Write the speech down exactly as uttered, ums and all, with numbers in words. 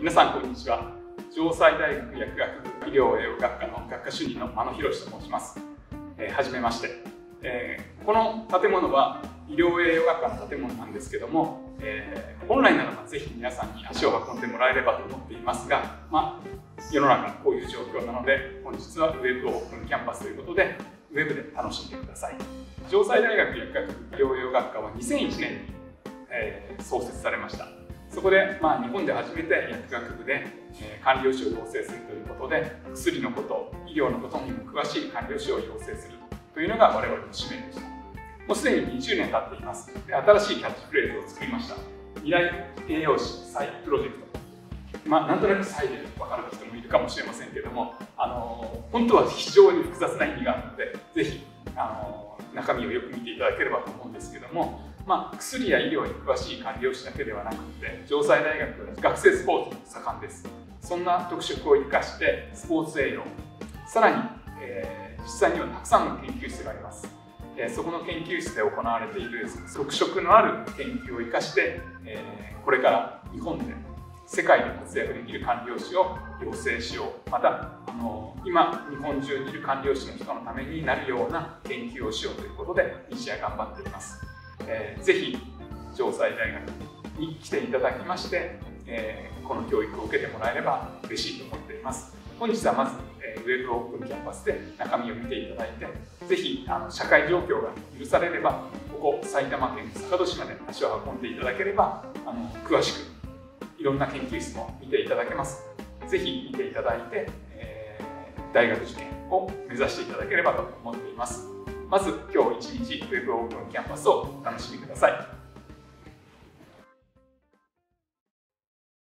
皆さんこんにちは。城西大学薬学部医療栄養学科の学科主任の間野博と申します。えー、はじめまして、えー、この建物は医療栄養学科の建物なんですけども、えー、本来ならばぜひ皆さんに足を運んでもらえればと思っていますが、まあ、世の中こういう状況なので本日はウェブオープンキャンパスということでウェブで楽しんでください。城西大学薬学部医療栄養学科はにせんいちねんに、えー、創設されました。そこで、まあ、日本で初めて薬学部で、えー、管理栄養士を養成するということで、薬のこと、医療のことにも詳しい管理栄養士を養成するというのが我々の使命でした。もうすでににじゅうねん経っています。で、新しいキャッチフレーズを作りました。未来栄養士再プロジェクト。まあ、なんとなく再で分かる人もいるかもしれませんけれども、あの本当は非常に複雑な意味があるので、ぜひあの中身をよく見ていただければと思うんですけども、まあ、薬や医療に詳しい管理栄養士だけではなくて、城西大学は学生スポーツも盛んです。そんな特色を生かしてスポーツ栄養、さらに、えー、実際にはたくさんの研究室があります。えー、そこの研究室で行われている特色のある研究を生かして、えー、これから日本で世界で活躍できる管理栄養士を養成しよう、またあの今日本中にいる管理栄養士の人のためになるような研究をしようということで日夜頑張っています。えー、ぜひ城西大学に来ていただきまして、えー、この教育を受けてもらえれば嬉しいと思っています。本日はまず、えー、ウェブオープンキャンパスで中身を見ていただいて、ぜひあの社会状況が許されればここ埼玉県坂戸市まで足を運んでいただければあの詳しくいろんな研究室も見ていただけます。ぜひ見ていただいて、えー、大学受験を目指していただければと思っています。まず今日一日ウェブオープンキャンパスをお楽しみください。